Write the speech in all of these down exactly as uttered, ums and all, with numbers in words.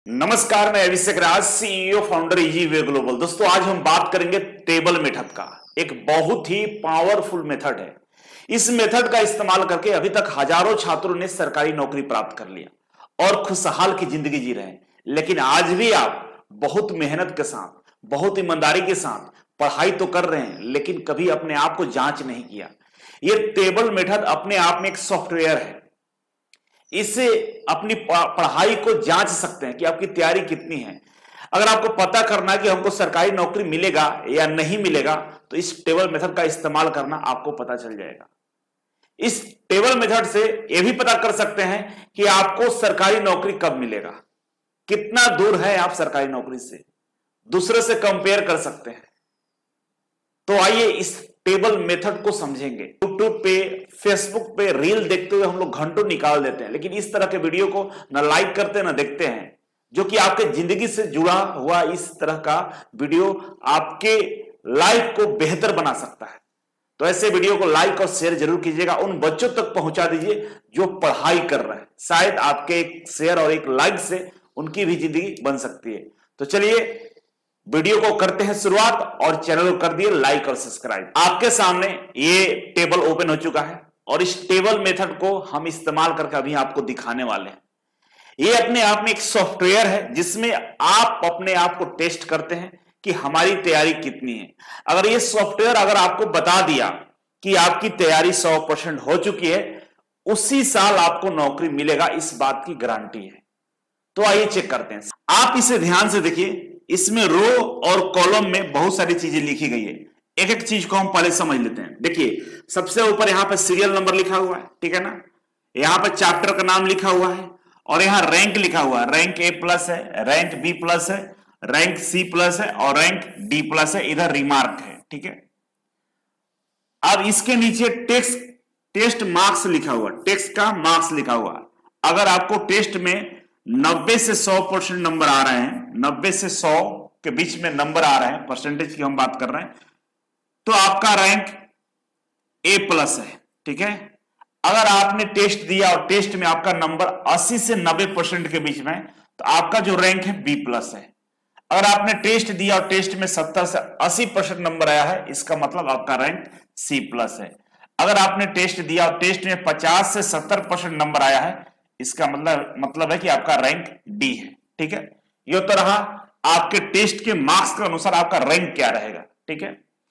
नमस्कार, मैं Abhishek Raj, CEO founder easy way global. दोस्तों, आज हम बात करेंगे टेबल मेथड का। एक बहुत ही पावरफुल मेथड है। इस मेथड का इस्तेमाल करके अभी तक हजारों छात्रों ने सरकारी नौकरी प्राप्त कर लिया और खुशहाल की जिंदगी जी रहे हैं। लेकिन आज भी आप बहुत मेहनत के साथ, बहुत ईमानदारी के साथ पढ़ाई तो कर रहे हैं, लेकिन कभी अपने आप को जांच नहीं किया। यह टेबल मेथड अपने आप में एक सॉफ्टवेयर है। इससे अपनी पढ़ाई को जांच सकते हैं कि आपकी तैयारी कितनी है। अगर आपको पता करना है कि हमको सरकारी नौकरी मिलेगा या नहीं मिलेगा, तो इस टेबल मेथड का इस्तेमाल करना आपको पता चल जाएगा। इस टेबल मेथड से यह भी पता कर सकते हैं कि आपको सरकारी नौकरी कब मिलेगा, कितना दूर है आप सरकारी नौकरी से, दूसरे से कंपेयर कर सकते हैं। तो आइए इस टेबल मेथड को समझेंगे। यूट्यूब पे, फेसबुक पे रील देखते हुए हम लोग घंटों निकाल देते हैं, लेकिन इस तरह के वीडियो को ना लाइक करते हैं ना देखते हैं, जो कि आपके जिंदगी से जुड़ा हुआ इस तरह का वीडियो आपके लाइफ को बेहतर बना सकता है। तो ऐसे वीडियो को लाइक और शेयर जरूर कीजिएगा, उन बच्चों तक पहुंचा दीजिए जो पढ़ाई कर रहे हैं। शायद आपके एक शेयर और एक लाइक से उनकी भी जिंदगी बन सकती है। तो चलिए वीडियो को करते हैं शुरुआत, और चैनल को कर दिए लाइक और सब्सक्राइब। आपके सामने ये टेबल ओपन हो चुका है और इस टेबल मेथड को हम इस्तेमाल करके अभी आपको दिखाने वाले हैं। ये अपने आप में एक सॉफ्टवेयर है जिसमें आप अपने आप को टेस्ट करते हैं कि हमारी तैयारी कितनी है। अगर ये सॉफ्टवेयर अगर आपको बता दिया कि आपकी तैयारी सौ परसेंट हो चुकी है, उसी साल आपको नौकरी मिलेगा, इस बात की गारंटी है। तो आइए चेक करते हैं। आप इसे ध्यान से देखिए। इसमें रो और कॉलम में बहुत सारी चीजें लिखी गई है। एक एक चीज को हम पहले समझ लेते हैं। देखिए, सबसे ऊपर यहां पर सीरियल नंबर लिखा हुआ है, ठीक है ना। यहां पर चैप्टर का नाम लिखा हुआ है और यहां रैंक लिखा हुआ है। रैंक ए प्लस है, रैंक बी प्लस है, रैंक सी प्लस है और रैंक डी प्लस है। इधर रिमार्क है, ठीक है। अब इसके नीचे टेक्स्ट टेस्ट मार्क्स लिखा हुआ, टेक्स्ट का मार्क्स लिखा हुआ। अगर आपको टेस्ट में नब्बे से सौ परसेंट नंबर आ रहे हैं, नब्बे से सौ के बीच में नंबर आ रहे हैं, परसेंटेज की हम बात कर रहे हैं, तो आपका रैंक ए प्लस है, ठीक है। अगर आपने टेस्ट दिया और टेस्ट में आपका नंबर अस्सी से नब्बे परसेंट के बीच में, तो आपका जो रैंक है बी प्लस है। अगर आपने टेस्ट दिया और टेस्ट में सत्तर से अस्सी परसेंट नंबर आया है, इसका मतलब आपका रैंक सी प्लस है। अगर आपने टेस्ट दिया और टेस्ट में पचास से सत्तर परसेंट नंबर आया है, इसका मतलब मतलब है कि आपका रैंक डी है, ठीक है। ये तो रहा आपके टेस्ट के मार्क्स के अनुसार आपका रैंक क्या रहेगा, ठीक है।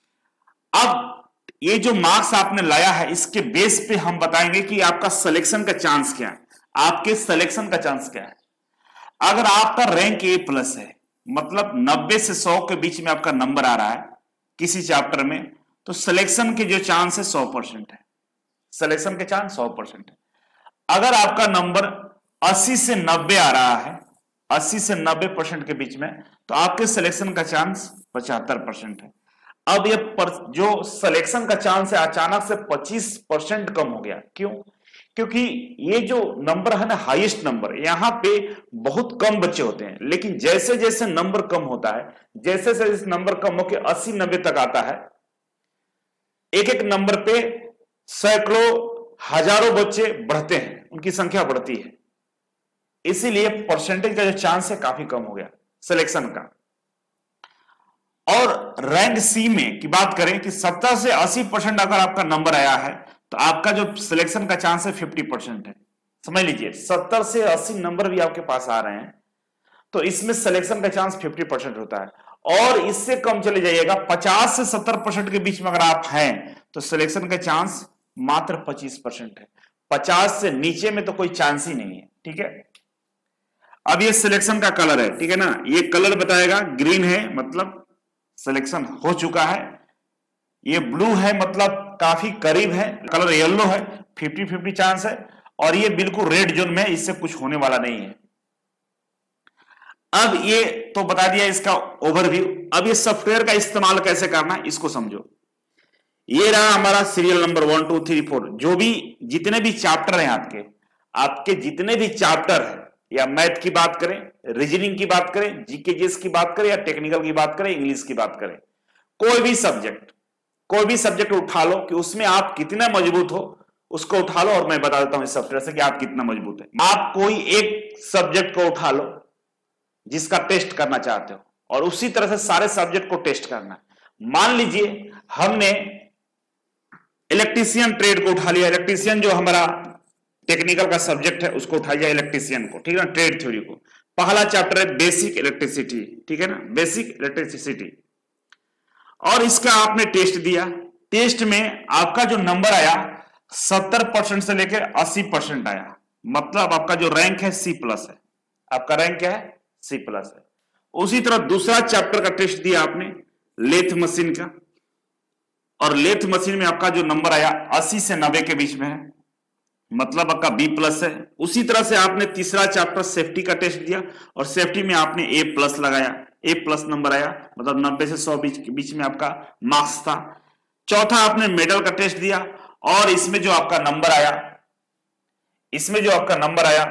अब ये जो मार्क्स आपने लाया है, इसके बेस पे हम बताएंगे कि आपका सिलेक्शन का चांस क्या है, आपके सिलेक्शन का चांस क्या है। अगर आपका रैंक ए प्लस है, मतलब नब्बे से सौ के बीच में आपका नंबर आ रहा है किसी चैप्टर में, तो सिलेक्शन के जो चांस है सौ परसेंट है। सिलेक्शन के चांस सौ परसेंट है। अगर आपका नंबर अस्सी से नब्बे आ रहा है, अस्सी से नब्बे परसेंट के बीच में, तो आपके सिलेक्शन का चांस पचहत्तर परसेंट है। अब ये पर, जो सिलेक्शन का चांस है अचानक से पच्चीस परसेंट कम हो गया। क्यों? क्योंकि ये जो नंबर है ना, हाईएस्ट नंबर, यहां पे बहुत कम बच्चे होते हैं, लेकिन जैसे जैसे नंबर कम होता है, जैसे जैसे नंबर कम होकर अस्सी नब्बे तक आता है, एक एक नंबर पे सैकड़ों हजारों बच्चे बढ़ते हैं, उनकी संख्या बढ़ती है। इसीलिए परसेंटेज का जो चांस है काफी कम हो गया सिलेक्शन का। और रैंक सी में की बात करें कि सत्तर से अस्सी परसेंट अगर आपका नंबर आया है, तो आपका जो सिलेक्शन का चांस है पचास परसेंट है। समझ लीजिए, सत्तर से अस्सी नंबर भी आपके पास आ रहे हैं, तो इसमें सिलेक्शन का चांस पचास परसेंट होता है। और इससे कम चले जाइएगा, पचास से सत्तर परसेंट के बीच में अगर आप हैं, तो सिलेक्शन का चांस मात्र पच्चीस परसेंट है। पचास से नीचे में तो कोई चांस ही नहीं है, ठीक है। अब ये सिलेक्शन का कलर है, ठीक है ना। ये कलर बताएगा, ग्रीन है मतलब सिलेक्शन हो चुका है, ये ब्लू है मतलब काफी करीब है, कलर येलो है फिफ्टी फिफ्टी चांस है, और ये बिल्कुल रेड जोन में है, इससे कुछ होने वाला नहीं है। अब ये तो बता दिया इसका ओवरव्यू। अब ये सॉफ्टवेयर का इस्तेमाल कैसे करना है, इसको समझो। ये रहा हमारा serial number one two three four. जो भी जितने भी चैप्टर हैं आपके आपके जितने भी चैप्टर है, या मैथ की बात करें, रीजनिंग की बात करें, जीके जीएस की बात करें, या टेक्निकल की बात करें, इंग्लिश की बात करें, कोई भी सब्जेक्ट कोई भी सब्जेक्ट उठा लो कि उसमें आप कितना मजबूत हो, उसको उठा लो और मैं बता देता हूं इस सॉफ्टवेयर से कि आप कितना मजबूत है। आप कोई एक सब्जेक्ट को उठा लो, जिसका टेस्ट करना चाहते हो, और उसी तरह से सारे सब्जेक्ट को टेस्ट करना है। मान लीजिए हमने इलेक्ट्रीशियन ट्रेड को उठा लिया, इलेक्ट्रीशियन जो हमारा टेक्निकल का सब्जेक्ट है उसको उठा लिया, इलेक्ट्रीशियन को, ठीक है ना, ट्रेड थ्योरी को। पहला चैप्टर है बेसिक इलेक्ट्रिसिटी, ठीक है ना, बेसिक इलेक्ट्रिसिटी, और इसका आपने टेस्ट दिया। टेस्ट में आपका जो नंबर आया सत्तर परसेंट से लेकर अस्सी परसेंट आया, मतलब आपका जो रैंक है सी प्लस है, आपका रैंक क्या है, सी प्लस है। उसी तरह दूसरा चैप्टर का टेस्ट दिया आपने लेथ मशीन का, और लेथ मशीन में आपका जो नंबर आया अस्सी से नब्बे के बीच में है, मतलब आपका बी प्लस है। उसी तरह से आपने तीसरा चैप्टर सेफ्टी का टेस्ट दिया, और सेफ्टी में आपने ए प्लस लगाया, ए प्लस नंबर आया, मतलब नब्बे से सौ बीच के बीच में आपका मार्क्स था। चौथा आपने मेडल का टेस्ट दिया, और इसमें जो आपका नंबर आया, इसमें जो आपका नंबर आया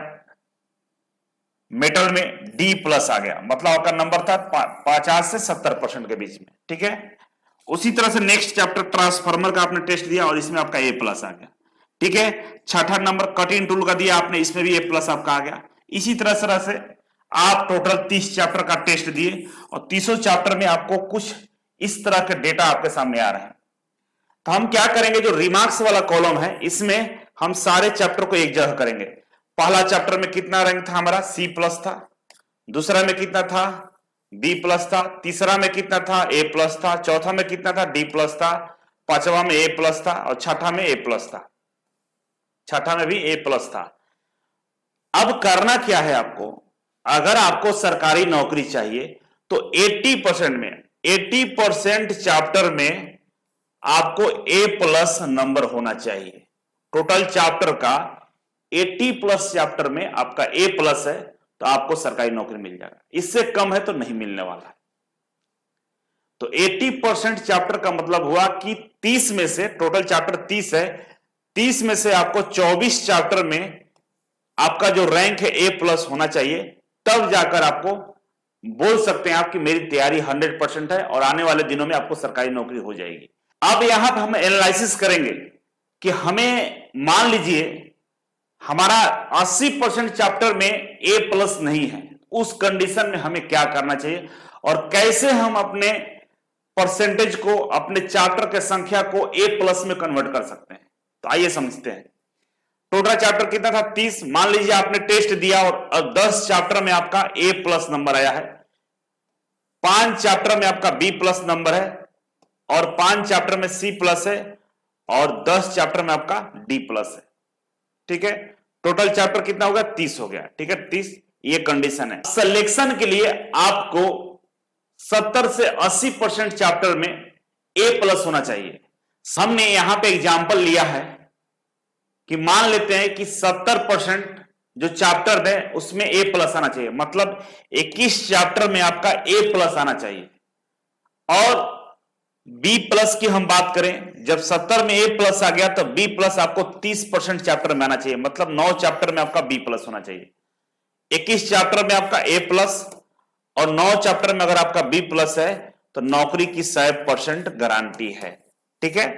मेटल में डी प्लस आ गया, मतलब आपका नंबर था पचास से सत्तर परसेंट के बीच में, ठीक है। उसी तरह से नेक्स्ट चैप्टर ट्रांसफार्मर का आपने टेस्ट दिया, और इसमें आपका ए प्लस आ गया, ठीक है। छठा नंबर कटिंग टूल का दिया आपने, इसमें भी ए प्लस आपका आ गया। इसी तरह तरह से आप टोटल तीस चैप्टर का टेस्ट दिए, और तीसों चैप्टर में आपको कुछ इस तरह के डेटा आपके सामने आ रहे हैं। तो हम क्या करेंगे, जो रिमार्क्स वाला कॉलम है इसमें हम सारे चैप्टर को एक जगह करेंगे। पहला चैप्टर में कितना रैंक था हमारा, सी प्लस था। दूसरा में कितना था, बी प्लस था। तीसरा में कितना था, ए प्लस था। चौथा में कितना था, डी प्लस था। पांचवा में ए प्लस था, और छठा में ए प्लस था, छठा में भी ए प्लस था। अब करना क्या है आपको, अगर आपको सरकारी नौकरी चाहिए तो अस्सी परसेंट में अस्सी परसेंट चैप्टर में आपको ए प्लस नंबर होना चाहिए। टोटल चैप्टर का अस्सी प्लस चैप्टर में आपका ए प्लस है तो आपको सरकारी नौकरी मिल जाएगा, इससे कम है तो नहीं मिलने वाला है। तो अस्सी परसेंट चैप्टर का मतलब हुआ कि तीस में से, टोटल चैप्टर तीस है, तीस में से आपको चौबीस चैप्टर में आपका जो रैंक है ए प्लस होना चाहिए, तब जाकर आपको बोल सकते हैं आप कि मेरी तैयारी सौ परसेंट है और आने वाले दिनों में आपको सरकारी नौकरी हो जाएगी। अब यहां पर हम एनालिसिस करेंगे कि हमें मान लीजिए हमारा अस्सी परसेंट चैप्टर में ए प्लस नहीं है, उस कंडीशन में हमें क्या करना चाहिए और कैसे हम अपने परसेंटेज को, अपने चैप्टर के संख्या को ए प्लस में कन्वर्ट कर सकते हैं। तो आइए समझते हैं। टोटल चैप्टर कितना था, तीस। मान लीजिए आपने टेस्ट दिया और दस चैप्टर में आपका ए प्लस नंबर आया है, पांच चैप्टर में आपका बी प्लस नंबर है, और पांच चैप्टर में सी प्लस है, और दस चैप्टर में आपका डी प्लस है, ठीक है। टोटल चैप्टर कितना होगा, तीस हो गया, ठीक है, तीस। ये कंडीशन है। सिलेक्शन के लिए आपको सत्तर से अस्सी परसेंट चैप्टर में ए प्लस होना चाहिए। हमने यहां पे एग्जांपल लिया है कि मान लेते हैं कि सत्तर परसेंट जो चैप्टर है उसमें ए प्लस आना चाहिए, मतलब इक्कीस चैप्टर में आपका ए प्लस आना चाहिए। और बी प्लस की हम बात करें, जब सत्तर में ए प्लस आ गया तो बी प्लस आपको तीस परसेंट चैप्टर में आना चाहिए, मतलब नौ चैप्टर में आपका बी प्लस होना चाहिए। इक्कीस चैप्टर में आपका ए प्लस और नौ चैप्टर में अगर आपका बी प्लस है तो नौकरी की सौ परसेंट गारंटी है, ठीक है।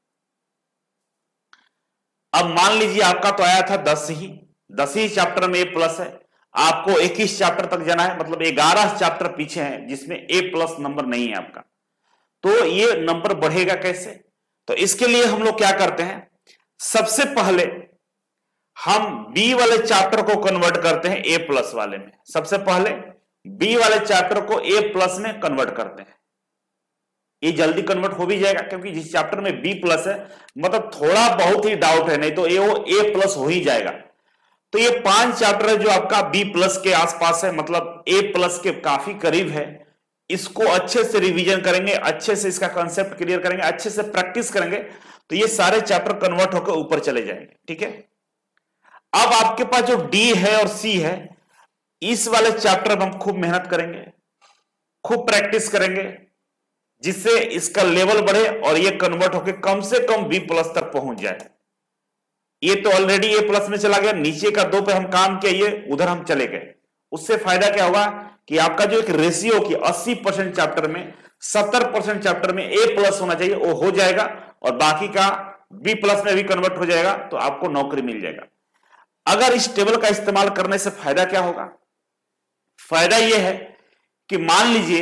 अब मान लीजिए आपका तो आया था दस ही दस ही चैप्टर में ए प्लस है, आपको इक्कीस चैप्टर तक जाना है, मतलब ग्यारह चैप्टर पीछे हैं जिसमें ए प्लस नंबर नहीं है आपका। तो ये नंबर बढ़ेगा कैसे, तो इसके लिए हम लोग क्या करते हैं, सबसे पहले हम बी वाले चैप्टर को कन्वर्ट करते हैं ए प्लस वाले में। सबसे पहले बी वाले चैप्टर को ए प्लस में कन्वर्ट करते हैं। ये जल्दी कन्वर्ट हो भी जाएगा क्योंकि जिस चैप्टर में बी प्लस है, मतलब थोड़ा बहुत ही डाउट है, नहीं तो ये वो ए प्लस हो ही जाएगा। तो ये पांच चैप्टर है जो आपका बी प्लस के आसपास है, मतलब ए प्लस के काफी करीब है। इसको अच्छे से रिवीजन करेंगे, अच्छे से इसका कॉन्सेप्ट क्लियर करेंगे, अच्छे से प्रैक्टिस करेंगे तो ये सारे चैप्टर कन्वर्ट होकर ऊपर चले जाएंगे, ठीक है। अब आपके पास जो डी है और सी है, इस वाले चैप्टर में हम खूब मेहनत करेंगे, खूब प्रैक्टिस करेंगे, जिससे इसका लेवल बढ़े और ये कन्वर्ट होकर कम से कम बी प्लस तक पहुंच जाए। ये तो ऑलरेडी ए प्लस में चला गया, नीचे का दो पे हम काम किए, ये उधर हम चले गए। उससे फायदा क्या होगा कि आपका जो एक रेशियो की अस्सी परसेंट चैप्टर में सत्तर परसेंट चैप्टर में ए प्लस होना चाहिए, वो हो जाएगा और बाकी का बी प्लस में भी कन्वर्ट हो जाएगा, तो आपको नौकरी मिल जाएगा। अगर इस टेबल का इस्तेमाल करने से फायदा क्या होगा, फायदा यह है कि मान लीजिए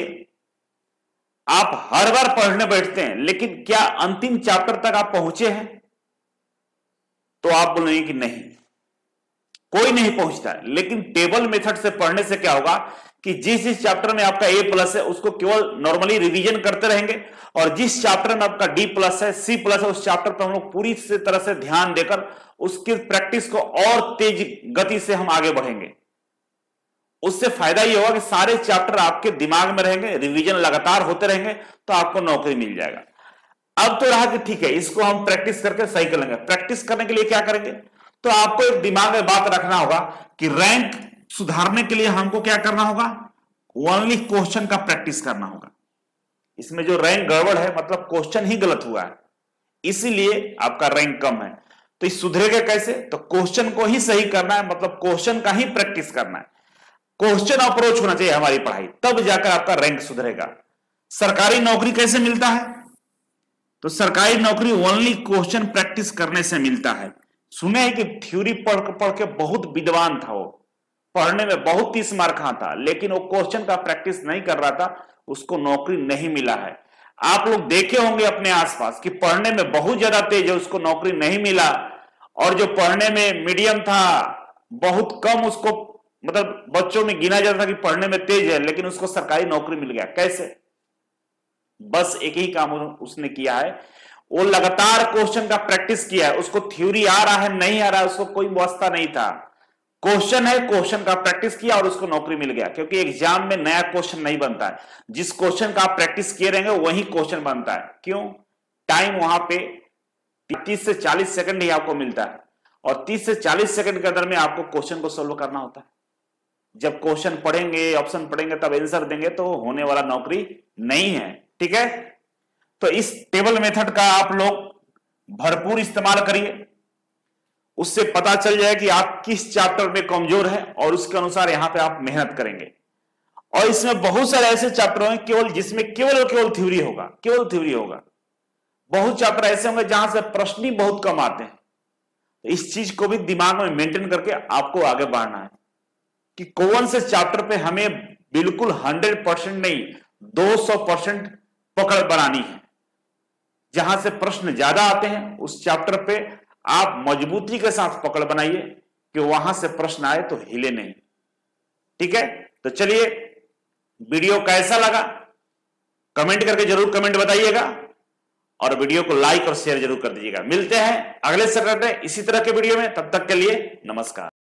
आप हर बार पढ़ने बैठते हैं, लेकिन क्या अंतिम चैप्टर तक आप पहुंचे हैं? तो आप बोलेंगे कि नहीं, कोई नहीं पहुंचता है। लेकिन टेबल मेथड से पढ़ने से क्या होगा कि जिस जिस चैप्टर में आपका ए प्लस है उसको केवल नॉर्मली रिवीजन करते रहेंगे, और जिस चैप्टर में आपका डी प्लस है, सी प्लस है, उस चैप्टर पर हम लोग पूरी तरह से ध्यान देकर उसकी प्रैक्टिस को और तेज गति से हम आगे बढ़ेंगे। उससे फायदा यह होगा कि सारे चैप्टर आपके दिमाग में रहेंगे, रिवीजन लगातार होते रहेंगे, तो आपको नौकरी मिल जाएगा। अब तो रहा कि ठीक है, इसको हम प्रैक्टिस करके सही कर लेंगे। प्रैक्टिस करने के लिए क्या करेंगे? तो आपको एक दिमाग में बात रखना होगा कि रैंक सुधारने के लिए हमको क्या करना होगा? ओनली क्वेश्चन का प्रैक्टिस करना होगा। इसमें जो रैंक गड़बड़ है मतलब क्वेश्चन ही गलत हुआ है, इसीलिए आपका रैंक कम है। तो इस सुधरेगा कैसे? तो क्वेश्चन को ही सही करना है, मतलब क्वेश्चन का ही प्रैक्टिस करना है। क्वेश्चन अप्रोच होना चाहिए हमारी पढ़ाई, तब जाकर आपका रैंक सुधरेगा। सरकारी नौकरी कैसे मिलता है? तो सरकारी नौकरी ओनली क्वेश्चन प्रैक्टिस करने से मिलता है। सुने है कि थ्योरी पढ़ पढ़ के बहुत विद्वान था, वो पढ़ने में बहुत तीस मार्क था, लेकिन वो क्वेश्चन का प्रैक्टिस नहीं कर रहा था, उसको नौकरी नहीं मिला है। आप लोग देखे होंगे अपने आसपास कि पढ़ने में बहुत ज्यादा तेज है, उसको नौकरी नहीं मिला, और जो पढ़ने में मीडियम था बहुत कम, उसको मतलब बच्चों में गिना जाता था कि पढ़ने में तेज है, लेकिन उसको सरकारी नौकरी मिल गया। कैसे? बस एक ही काम उसने किया है, वो लगातार क्वेश्चन का प्रैक्टिस किया है। उसको थ्योरी आ रहा है नहीं आ रहा है उसको कोई वास्ता नहीं था, क्वेश्चन है, क्वेश्चन का प्रैक्टिस किया और उसको नौकरी मिल गया। क्योंकि एग्जाम में नया क्वेश्चन नहीं बनता है, जिस क्वेश्चन का आप प्रैक्टिस किए रहेंगे वही क्वेश्चन बनता है। क्यों? टाइम वहां पे तीस से चालीस सेकंड ही आपको मिलता है, और तीस से चालीस सेकंड के अंदर में आपको क्वेश्चन को सोल्व करना होता है। जब क्वेश्चन पढ़ेंगे, ऑप्शन पढ़ेंगे, तब आंसर देंगे, तो होने वाला नौकरी नहीं है। ठीक है, तो इस टेबल मेथड का आप लोग भरपूर इस्तेमाल करिए, उससे पता चल जाए कि आप किस चैप्टर में कमजोर हैं, और उसके अनुसार यहां पे आप मेहनत करेंगे। और इसमें बहुत सारे ऐसे चैप्टर हैं केवल जिसमें केवल और केवल थ्योरी होगा, केवल थ्योरी होगा। बहुत चैप्टर ऐसे होंगे जहां से प्रश्न ही बहुत कम आते हैं। तो इस चीज को भी दिमाग में मेंटेन करके आपको आगे बढ़ना है कि कौन से चैप्टर पे हमें बिल्कुल हंड्रेड परसेंट नहीं, दो सौ परसेंट पकड़ बनानी है। जहां से प्रश्न ज्यादा आते हैं उस चैप्टर पे आप मजबूती के साथ पकड़ बनाइए कि वहां से प्रश्न आए तो हिले नहीं। ठीक है, तो चलिए, वीडियो कैसा लगा कमेंट करके जरूर कमेंट बताइएगा, और वीडियो को लाइक और शेयर जरूर कर दीजिएगा। मिलते हैं अगले सैटरडे इसी तरह के वीडियो में, तब तक के लिए नमस्कार।